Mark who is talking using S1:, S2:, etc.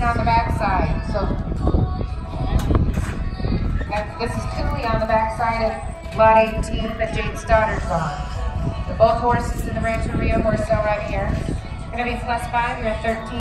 S1: racing on the backside. So this is Cooley on the backside of lot 18 that Jade Stoddard's on. Both horses in the Rancho Rio horse sale right here. Gonna be +5, you're at 13.